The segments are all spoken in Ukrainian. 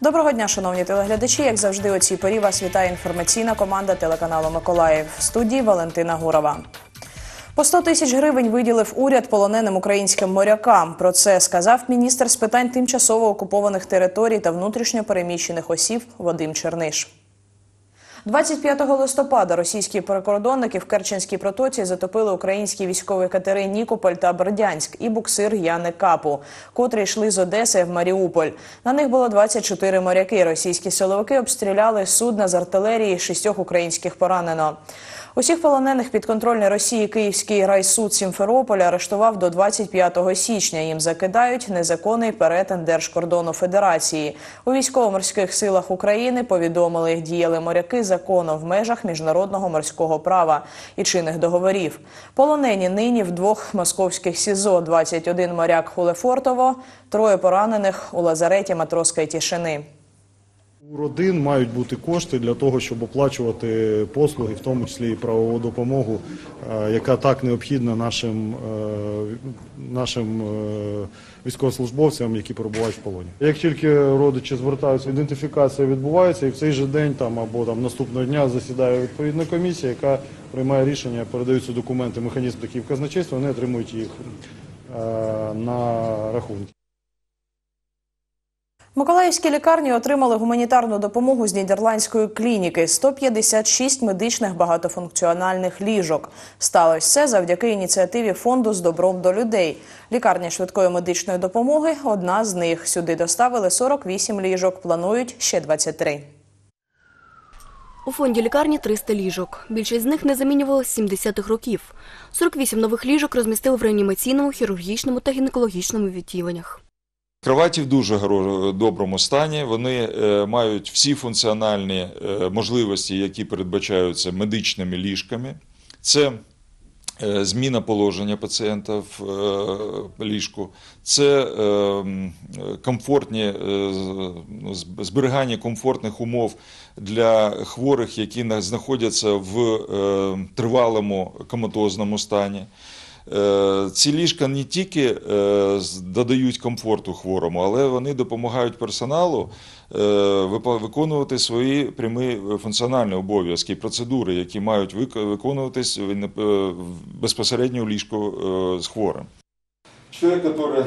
Доброго дня, шановні телеглядачі. Як завжди, у цій порі вас вітає інформаційна команда телеканалу «Миколаїв». В студії Валентина Гурова. По 100 тисяч гривень виділив уряд полоненим українським морякам. Про це сказав міністр з питань тимчасово окупованих територій та внутрішньо переміщених осіб Вадим Черниш. 25 листопада російські прикордонники в Керченській протоці затопили українські військові катери «Нікополь» та «Бердянськ» і буксир «Яни Капу», котрі йшли з Одеси в Маріуполь. На них було 24 моряки. Російські силовики обстріляли судна з артилерії, 6 українських поранено. Усіх полонених підконтрольний Росії Київський райсуд Сімферополя арештував до 25 січня. Їм закидають незаконний перетин держкордону Федерації. У військово-морських силах України повідомили, діяли моряки законно в межах міжнародного морського права і чинних договорів. Полонені нині в 2 московських СІЗО: 21 моряк Хулефортово, 3 поранених у лазареті Матроської Тішини. У родин мають бути кошти для того, щоб оплачувати послуги, в тому числі і правову допомогу, яка так необхідна нашим військовослужбовцям, які перебувають в полоні. Як тільки родичі звертаються, ідентифікація відбувається, і в цей же день або наступного дня засідає відповідна комісія, яка приймає рішення, передаються документи, механізм такий в казначейство, вони отримують їх на рахунки. Миколаївські лікарні отримали гуманітарну допомогу з нідерландської клініки – 156 медичних багатофункціональних ліжок. Сталося це завдяки ініціативі фонду «З добром до людей». Лікарня швидкої медичної допомоги – одна з них. Сюди доставили 48 ліжок, планують ще 23. У фонді лікарні 300 ліжок. Більшість з них не замінювалися з 70-х років. 48 нових ліжок розмістили в реанімаційному, хірургічному та гінекологічному відділеннях. Кроваті в дуже доброму стані, вони мають всі функціональні можливості, які передбачаються медичними ліжками. Це зміна положення пацієнта в ліжку, це зберігання комфортних умов для хворих, які знаходяться в тривалому коматозному стані. Ці ліжка не тільки додають комфорту хворому, але вони допомагають персоналу виконувати свої прямі функціональні обов'язки і процедури, які мають виконуватись безпосередньо в ліжку з хворим. Чоловік, який,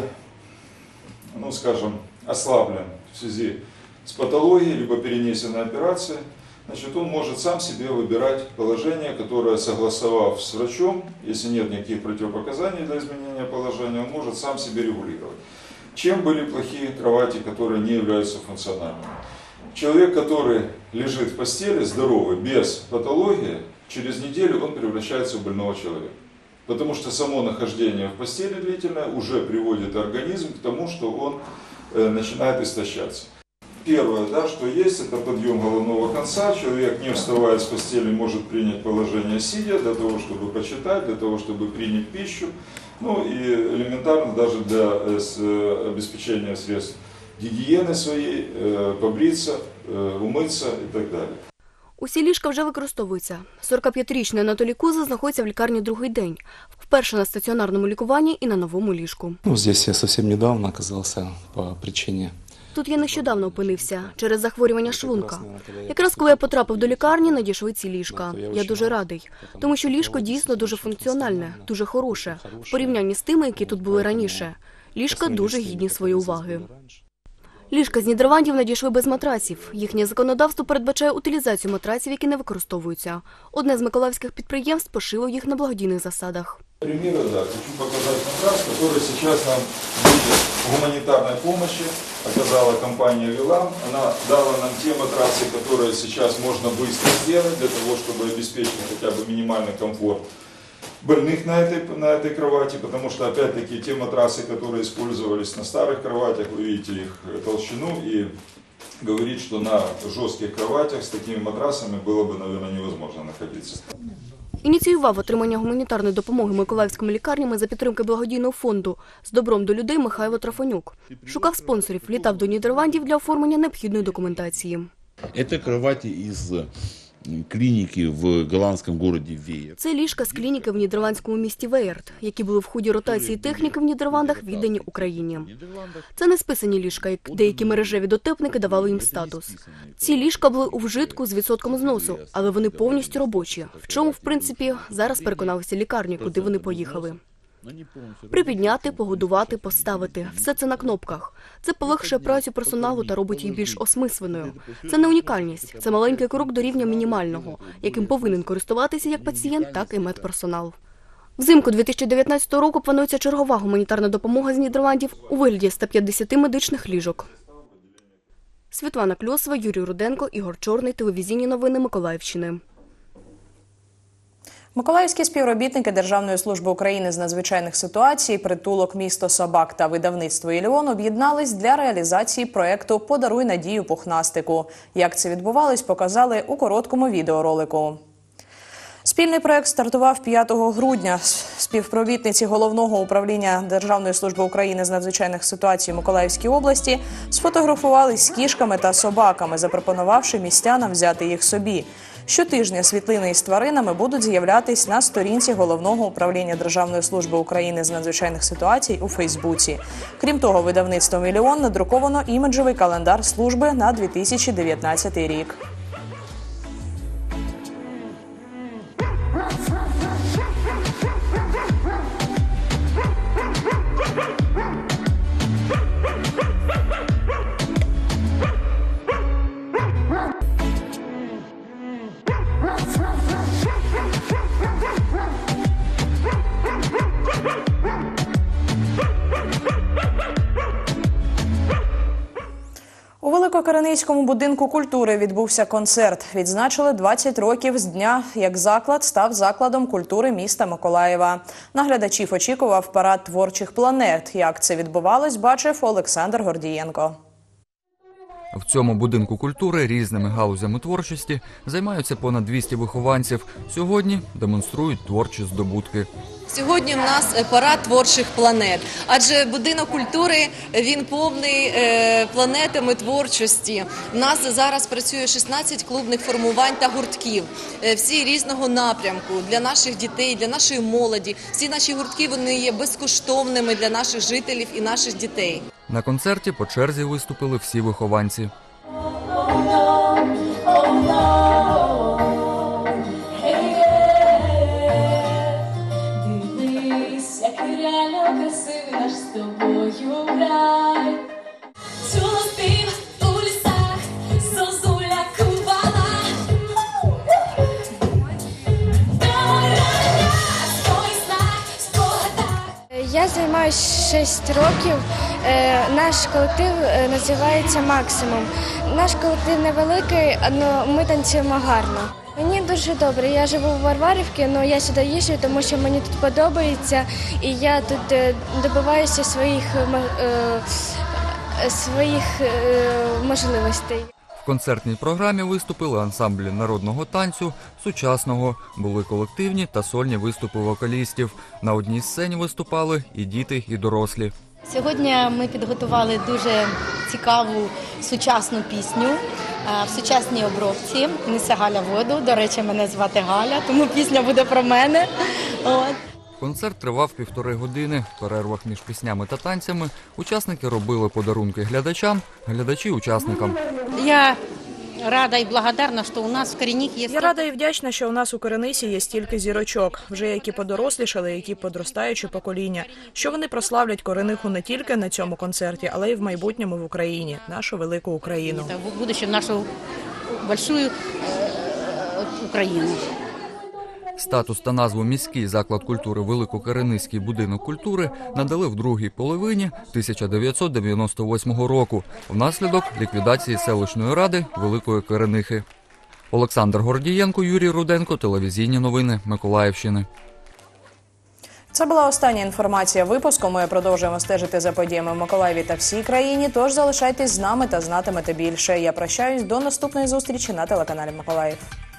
ослаблен в связи с патологией, либо перенесенной операцией, он может сам себе выбирать положение, которое, согласовав с врачом, если нет никаких противопоказаний для изменения положения, он может сам себе регулировать. Чем были плохие кровати, которые не являются функциональными? Человек, который лежит в постели, здоровый, без патологии, через неделю он превращается в больного человека. Потому что само нахождение в постели длительное уже приводит организм к тому, что он начинает истощаться. Первое, что есть, это подъем головного конца. Человек, не вставая с постели, может принять положение сидя для того, чтобы почитать, для того, чтобы принять пищу. И элементарно даже для обеспечения средств гигиены своей, побриться, умыться и так далее. Усі ліжка вже використовуються. 45-річний Анатолій Куза знаходиться в лікарні другий день. Вперше на стаціонарному лікуванні і на новому ліжку. Здесь я зовсім недавно оказався по причині. Тут я нещодавно опинився через захворювання шлунка. Якраз коли я потрапив до лікарні, надійшли ці ліжка. Я дуже радий, тому що ліжко дійсно дуже функціональне, дуже хороше, в порівнянні з тими, які тут були раніше. Ліжка дуже гідні своєї уваги. Ліжка з Нідерландів надійшли без матраців. Їхнє законодавство передбачає утилізацію матраців, які не використовуються. Одне з миколаївських підприємств пошило їх на благодійних засадах. Примеры, хочу показать матрас, который сейчас нам в виде гуманитарной помощи оказала компания «Вилам». Она дала нам те матрасы, которые сейчас можно быстро сделать для того, чтобы обеспечить хотя бы минимальный комфорт больных на этой кровати, потому что, опять-таки, те матрасы, которые использовались на старых кроватях, вы видите их толщину, и говорит, что на жестких кроватях с такими матрасами было бы, наверное, невозможно находиться. Ініціював отримання гуманітарної допомоги миколаївськими лікарнями за підтримки благодійного фонду «З добром до людей» Михайло Трафонюк. Шукав спонсорів, літав до Нідерландів для оформлення необхідної документації. Це кроваті із клиники в голландском городе Веер. Це ліжка з клініки в нідерландському місті Веєрт, які були в ході ротації техніки в Нідерландах віддані Україні. Це не списані ліжка, як деякі мережеві дотепники давали їм статус. Ці ліжка були у вжитку з відсотком зносу, але вони повністю робочі, в чому, в принципі, зараз переконалися лікарні, куди вони поїхали. Припідняти, погодувати, поставити – все це на кнопках. Це полегшує працю персоналу та робить її більш осмисленою. Це не унікальність, це маленький крок до рівня мінімального, яким повинен користуватися як пацієнт, так і медперсонал. Взимку 2019 року планується чергова гуманітарна допомога з Нідерландів у вигляді 150 медичних ліжок. Світлана Кльосова, Юрій Руденко, Ігор Чорний, телевізійні новини Миколаївщини. Миколаївські співробітники Державної служби України з надзвичайних ситуацій, притулок «Місто собак» та видавництво «Ілеон» об'єднались для реалізації проєкту «Подаруй надію пухнастику». Як це відбувалось, показали у короткому відеоролику. Спільний проєкт стартував 5 грудня. Співробітниці Головного управління Державної служби України з надзвичайних ситуацій у Миколаївській області сфотографувались з кішками та собаками, запропонувавши містянам взяти їх собі. Щотижня світлини із тваринами будуть з'являтись на сторінці Головного управління Державної служби України з надзвичайних ситуацій у Фейсбуці. Крім того, видавництвом «Ілеон» надруковано іміджевий календар служби на 2019 рік. У Великокаранийському будинку культури відбувся концерт. Відзначили 20 років з дня, як заклад став закладом культури міста Миколаєва. На глядачів очікував парад творчих планет. Як це відбувалось, бачив Олександр Гордієнко. В цьому будинку культури різними галузями творчості займаються понад 200 вихованців. Сьогодні демонструють творчі здобутки. Сьогодні у нас парад творчих планет, адже будинок культури, він повний планетами творчості. У нас зараз працює 16 клубних формувань та гуртків, всі різного напрямку для наших дітей, для нашої молоді. Всі наші гуртки, вони є безкоштовними для наших жителів і наших дітей. На концерті по черзі виступили всі вихованці. Я займаюся 6 років. Наш колектив називається «Максимум». Наш колектив невеликий, але ми танцюємо гарно. Мені дуже добре. Я живу в Варварівці, але я сюди їжджу, тому що мені тут подобається. І я тут добиваюся своїх можливостей. В концертній програмі виступили ансамблі народного танцю, сучасного, були колективні та сольні виступи вокалістів. На одній сцені виступали і діти, і дорослі. Сьогодні ми підготували дуже цікаву сучасну пісню в сучасній обробці. Несе Галя воду. До речі, мене звати Галя, тому пісня буде про мене. От. Концерт тривав 1,5 години. В перервах між піснями та танцями учасники робили подарунки глядачам, глядачі учасникам. Я рада і благодарна, що у нас в Коренихі є... Я рада і вдячна, що у нас у Коренисі є стільки зірочок, вже які подорослішали, які подростаючі покоління, що вони прославлять Корениху не тільки на цьому концерті, але й в майбутньому в Україні, нашу велику Україну. В будущем нашу велику Україну. Статус та назву «Міський заклад культури Великокаранийський будинок культури» надали в другій половині 1998 року внаслідок ліквідації селищної ради Великої Каранихи. Олександр Гордієнко, Юрій Руденко, телевізійні новини Миколаївщини. Це була остання інформація випуску. Ми продовжуємо стежити за подіями в Миколаєві та всій країні, тож залишайтесь з нами та знатимете більше. Я прощаюсь до наступної зустрічі на телеканалі Миколаїв.